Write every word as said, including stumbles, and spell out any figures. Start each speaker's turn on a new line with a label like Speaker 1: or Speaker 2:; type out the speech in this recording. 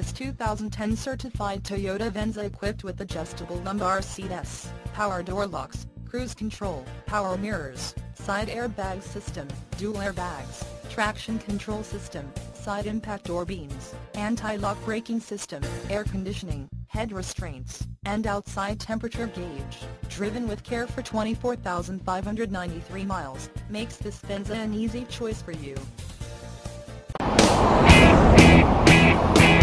Speaker 1: This two thousand ten certified Toyota Venza equipped with adjustable lumbar seats, power door locks, cruise control, power mirrors, side airbag system, dual airbags, traction control system, side impact door beams, anti-lock braking system, air conditioning, head restraints, and outside temperature gauge, driven with care for twenty-four thousand five hundred ninety-three miles, makes this Venza an easy choice for you.